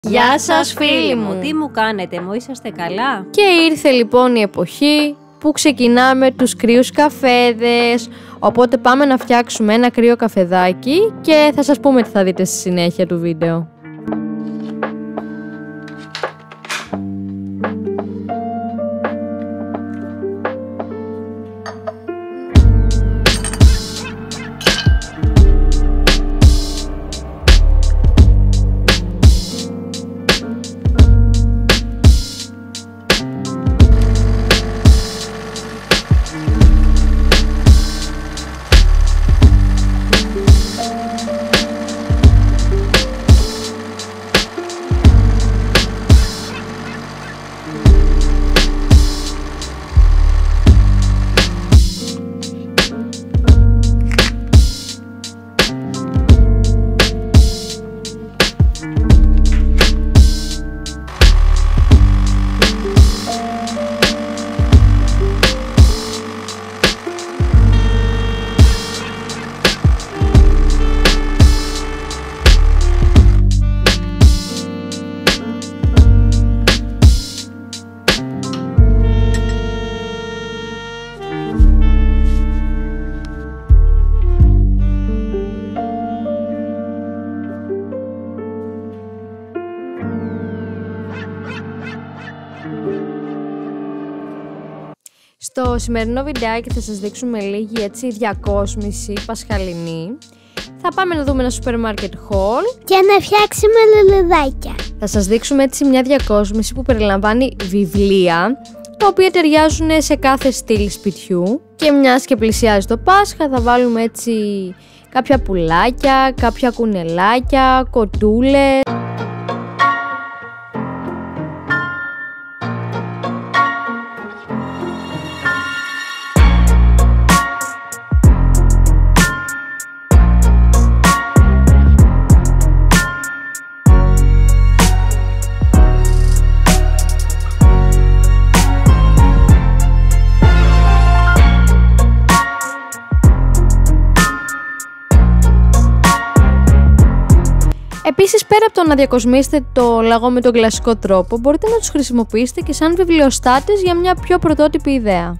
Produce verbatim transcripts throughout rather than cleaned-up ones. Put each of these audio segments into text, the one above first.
Γεια σας φίλοι μου, τι μου κάνετε, μου είσαστε καλά? Και ήρθε λοιπόν η εποχή που ξεκινάμε τους κρύους καφέδες. Οπότε πάμε να φτιάξουμε ένα κρύο καφεδάκι και θα σας πούμε τι θα δείτε στη συνέχεια του βίντεο. Στο σημερινό βιντεάκι θα σας δείξουμε λίγη έτσι διακόσμηση πασχαλινή. Θα πάμε να δούμε ένα σούπερ μάρκετ haul και να φτιάξουμε λουλουδάκια. Θα σας δείξουμε έτσι μια διακόσμηση που περιλαμβάνει βιβλία, τα οποία ταιριάζουν σε κάθε στυλ σπιτιού. Και μιας και πλησιάζει το Πάσχα θα βάλουμε έτσι κάποια πουλάκια, κάποια κουνελάκια, κοτούλες. Επίσης, πέρα από το να διακοσμήσετε το λαγό με τον κλασικό τρόπο, μπορείτε να τους χρησιμοποιήσετε και σαν βιβλιοστάτες για μια πιο πρωτότυπη ιδέα.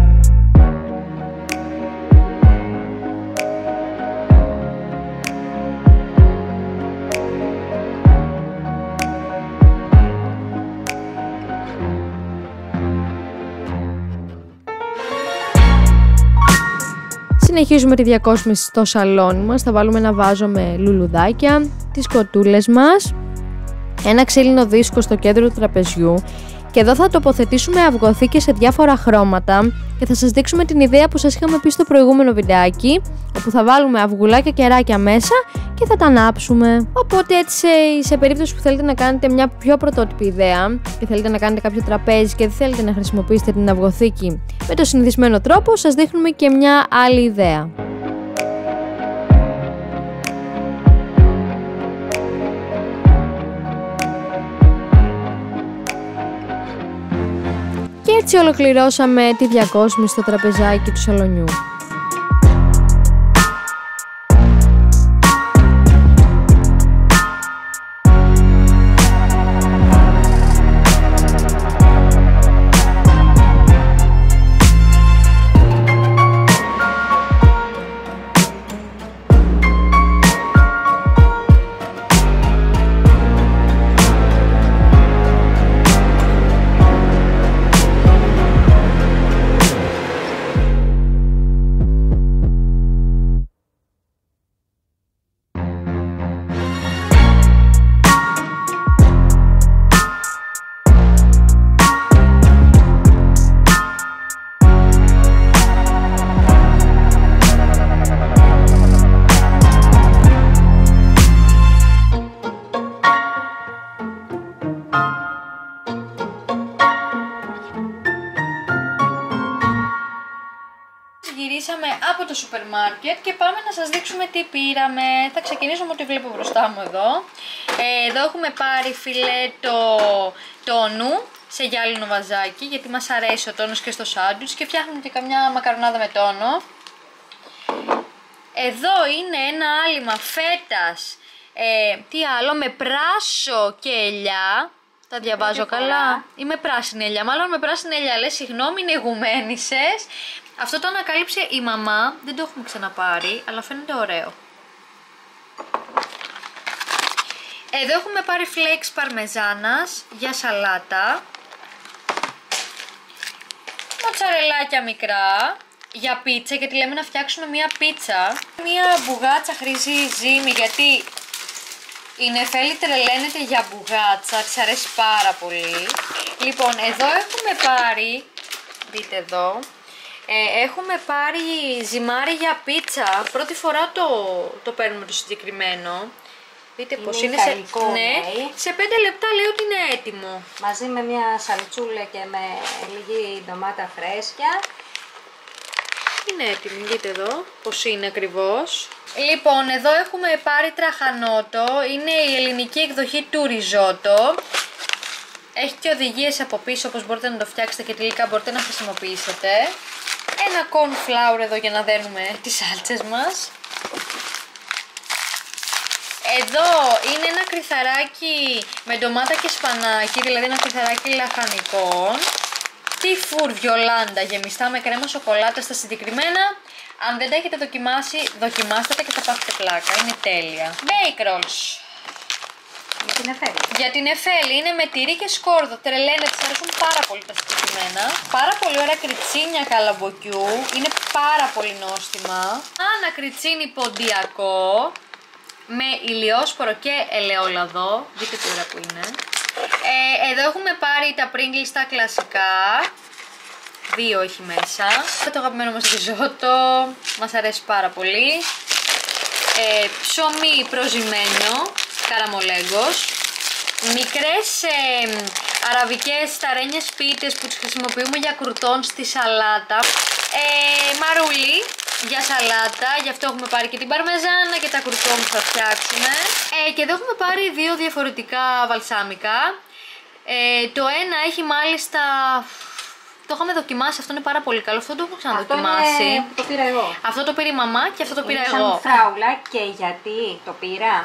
Συνεχίζουμε τη διακόσμηση στο σαλόνι μας. Θα βάλουμε ένα βάζο με λουλουδάκια, τις κοτούλες μας, ένα ξύλινο δίσκο στο κέντρο του τραπεζιού και εδώ θα τοποθετήσουμε αυγοθήκες σε διάφορα χρώματα και θα σας δείξουμε την ιδέα που σας είχαμε πει στο προηγούμενο βιντεάκι, όπου θα βάλουμε αυγουλάκια κεράκια μέσα και θα τα ανάψουμε. Οπότε έτσι σε, σε περίπτωση που θέλετε να κάνετε μια πιο πρωτότυπη ιδέα και θέλετε να κάνετε κάποιο τραπέζι και δεν θέλετε να χρησιμοποιήσετε την αυγοθήκη με το συνηθισμένο τρόπο, σας δείχνουμε και μια άλλη ιδέα. Και έτσι ολοκληρώσαμε τη διακόσμηση στο τραπεζάκι του σαλονιού. Γυρίσαμε από το σούπερ μάρκετ και πάμε να σας δείξουμε τι πήραμε. Θα ξεκινήσω με ό,τι βλέπω μπροστά μου εδώ. Ε, εδώ έχουμε πάρει φιλέτο τόνου σε γυάλινο βαζάκι, γιατί μας αρέσει ο τόνος και στο σάντουιτς και φτιάχνουμε και καμιά μακαρονάδα με τόνο. Εδώ είναι ένα άλυμα φέτας Ε, τι άλλο, με πράσο και ελιά. Τα διαβάζω καλά. Ή με πράσινη ελιά. Μάλλον με πράσινη ελιά. Λες, συγγνώμη, είναι γουμένισσες. Αυτό το ανακάλυψε η μαμά. Δεν το έχουμε ξαναπάρει, αλλά φαίνεται ωραίο. Εδώ έχουμε πάρει flakes παρμεζάνας για σαλάτα. Μοτσαρελάκια μικρά για πίτσα, γιατί λέμε να φτιάξουμε μία πίτσα. Μία μπουγάτσα χρήζει ζύμη, γιατί η Νεφέλη τρελαίνεται για μπουγάτσα, της αρέσει πάρα πολύ. Λοιπόν, εδώ έχουμε πάρει, δείτε εδώ, ε, έχουμε πάρει ζυμάρι για πίτσα. Πρώτη φορά το, το παίρνουμε το συγκεκριμένο. Δείτε είναι πως είναι σε, ναι, σε πέντε λεπτά λέει ότι είναι έτοιμο. Μαζί με μια σαλτσούλα και με λίγη ντομάτα φρέσκια. Είναι έτοιμη, δείτε εδώ πως είναι ακριβώς. Λοιπόν, εδώ έχουμε πάρει τραχανότο. Είναι η ελληνική εκδοχή του ριζότο. Έχει και οδηγίες από πίσω όπως μπορείτε να το φτιάξετε και τελικά μπορείτε να χρησιμοποιήσετε. Ένα corn flour εδώ για να δένουμε τις σάλτσες μας. Εδώ είναι ένα κρυθαράκι με ντομάτα και σπανάκι, δηλαδή ένα κρυθαράκι λαχανικών. Τι φουρ βιολάντα γεμιστά με κρέμα σοκολάτα στα συγκεκριμένα. Αν δεν τα έχετε δοκιμάσει, δοκιμάστε τα και θα πάθετε πλάκα. Είναι τέλεια. Bake rolls. Για την Εφέλη. Για την Εφέλη είναι με τυρί και σκόρδο. Τρελαίνε, της αρέσουν πάρα πολύ τα συγκεκριμένα. Πάρα πολύ ωραία κριτσίνια καλαμποκιού. Είναι πάρα πολύ νόστιμα. Ένα κριτσίνι ποντιακό με ηλιόσπορο και ελαιόλαδο. Δείτε τι ωραία που είναι. Ε, εδώ έχουμε πάρει τα Pringles τα κλασικά. Δύο έχει μέσα. Το αγαπημένο μας ριζότο. Μας αρέσει πάρα πολύ. Ε, ψωμί προζυμένο, καραμολέγκος. Μικρές ε, αραβικές ταρένιες πίτες που τις χρησιμοποιούμε για κρουτόν στη σαλάτα. Ε, μαρούλι για σαλάτα, γι' αυτό έχουμε πάρει και την παρμεζάνα και τα κρουτόν που θα φτιάξουμε. Ε, και εδώ έχουμε πάρει δύο διαφορετικά βαλσάμικα. Ε, το ένα έχει μάλιστα... Το είχαμε δοκιμάσει, αυτό είναι πάρα πολύ καλό. Αυτό το έχω ξαναδοκιμάσει. Αυτό είναι... το πήρα εγώ. Αυτό το πήρε η μαμά και αυτό το πήρα είναι εγώ. Σαν φράουλα, και γιατί το πήρα.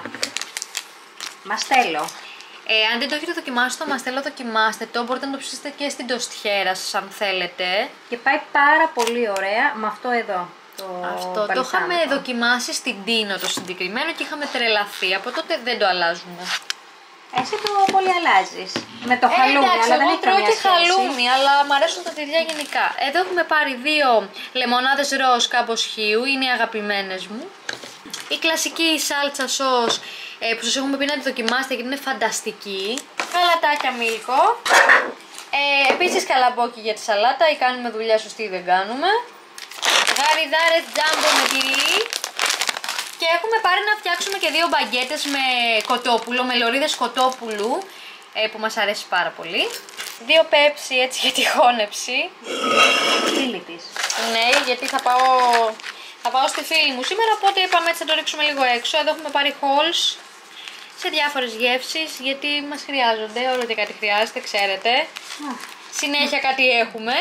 Μαστέλο. Ε, αν δεν το έχετε δοκιμάσει το μαστέλο, δοκιμάστε το. Μπορείτε να το ψήσετε και στην τοστιέρα σας αν θέλετε. Και πάει πάρα πολύ ωραία με αυτό εδώ. Το, αυτό το είχαμε δοκιμάσει στην Τίνο το συγκεκριμένο και είχαμε τρελαθεί. Από τότε δεν το αλλάζουμε. Εσύ το πολύ αλλάζεις. Με το χαλούμι, ε, εντάξει, αλλά δεν εγώ έχει τρώω καμία και σχέση. χαλούμι, αλλά μου αρέσουν τα τυριά γενικά. Εδώ έχουμε πάρει δύο λεμονάδες ροζ καμποσχίου, είναι οι αγαπημένες μου. Η κλασική σάλτσα σος ε, που σας έχουμε πει να τη δοκιμάσετε γιατί είναι φανταστική. Γαλατάκια μίλκο. Ε, επίσης καλαμπόκι για τη σαλάτα, ή κάνουμε δουλειά σωστή ή δεν κάνουμε. Γαριδάρες τζάμπο με τυρί. Και έχουμε πάρει να φτιάξουμε και δύο μπαγκέτες με κοτόπουλο, με λωρίδες κοτόπουλου, ε, που μας αρέσει πάρα πολύ. Δύο πέψι έτσι για τη χώνεψη. Φίλη της. Ναι, γιατί θα πάω, θα πάω στη φίλη μου σήμερα, οπότε είπαμε έτσι να το ρίξουμε λίγο έξω. Εδώ έχουμε πάρει halls σε διάφορες γεύσεις, γιατί μας χρειάζονται, όλο και κάτι χρειάζεται, ξέρετε. Συνέχεια κάτι έχουμε.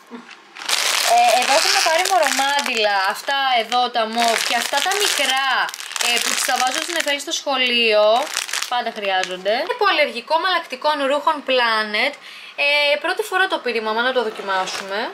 Ε, εδώ έχουμε πάρει μορομάντιλα, αυτά εδώ τα μοβ και αυτά τα μικρά ε, που τις τα βάζω στην Εφέλη στο σχολείο, πάντα χρειάζονται. Είναι υποαλλεργικό μαλακτικών ρούχων Planet, ε, πρώτη φορά το πήρε η μαμά να το δοκιμάσουμε.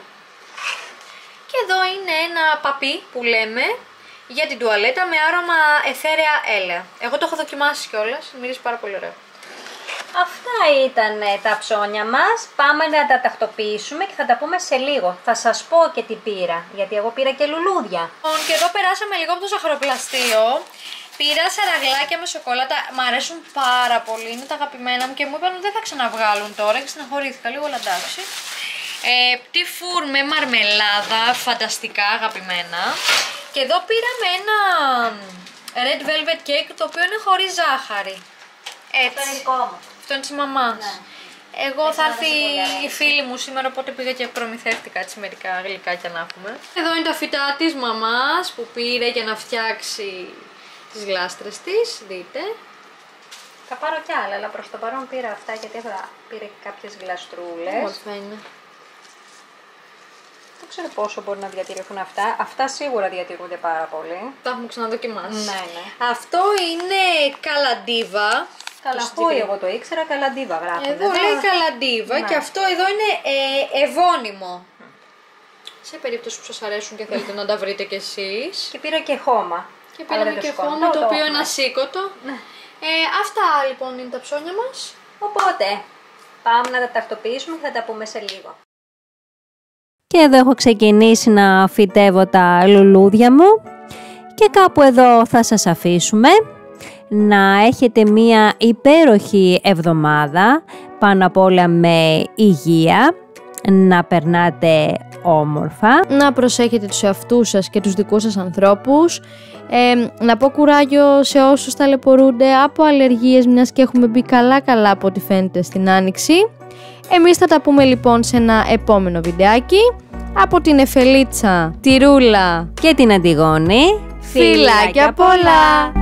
Και εδώ είναι ένα παπί που λέμε για την τουαλέτα με άρωμα αιθέρεα έλαια. Εγώ το έχω δοκιμάσει κιόλας, μυρίζει πάρα πολύ ωραία. Αυτά ήταν τα ψώνια μας. Πάμε να τα τακτοποιήσουμε και θα τα πούμε σε λίγο. Θα σας πω και τι πήρα, γιατί εγώ πήρα και λουλούδια. Και εδώ περάσαμε λίγο από το ζαχαροπλαστείο. Πήρα σαραγλάκια με σοκολάτα, μ' αρέσουν πάρα πολύ, είναι τα αγαπημένα μου και μου είπαν ότι δεν θα ξαναβγάλουν τώρα και στεναχωρήθηκα λίγο, αλλά εντάξει. Ε, τι φουρ με μαρμελάδα, φανταστικά αγαπημένα. Και εδώ πήραμε ένα red velvet cake το οποίο είναι χωρίς ζάχαρη. Έτσι. Αυτό είναι δικό μου. Αυτό είναι της μαμάς. Ναι. Εγώ Εσύ θα να έρθει δεις η φίλη μου σήμερα, οπότε πήγα και προμηθεύτηκα έτσι μερικά γλυκάκια να έχουμε. Εδώ είναι τα φυτά της μαμάς που πήρε για να φτιάξει τις γλάστρες της, δείτε. Θα πάρω κι άλλα, αλλά προς το παρόν πήρα αυτά γιατί θα πήρε κάποιες γλαστρούλες. Όμορφα είναι. Δεν ξέρω πόσο μπορεί να διατηρηθούν αυτά. Αυτά σίγουρα διατηρούνται πάρα πολύ. Τα έχουμε ξαναδοκιμάσει. Ναι, ναι. Αυτό είναι καλαντίβα. Καλαχώη, εγώ το ήξερα, καλαντίβα γράφει. Εδώ λέει καλαντίβα, ναι. Και αυτό εδώ είναι ε, ευώνυμο. Σε περίπτωση που σας αρέσουν και θέλετε να τα βρείτε κι εσείς. Και πήρα και χώμα. Και πήραμε και χώμα, το, το οποίο είναι ασήκωτο. Ναι. Ε, αυτά λοιπόν είναι τα ψώνια μας. Οπότε, πάμε να τα τακτοποιήσουμε και θα τα πούμε σε λίγο. Και εδώ έχω ξεκινήσει να φυτεύω τα λουλούδια μου. Και κάπου εδώ θα σας αφήσουμε. Να έχετε μία υπέροχη εβδομάδα, πάνω απ' όλα με υγεία, να περνάτε όμορφα. Να προσέχετε τους εαυτούς σας και τους δικούς σας ανθρώπους. Ε, να πω κουράγιο σε όσους ταλαιπωρούνται από αλλεργίες, μιας και έχουμε μπει καλά καλά από ό,τι φαίνεται στην Άνοιξη. Εμείς θα τα πούμε λοιπόν σε ένα επόμενο βιντεάκι. Από την Εφελίτσα, τη Ρούλα και την Αντιγόνη, φιλάκια πολλά!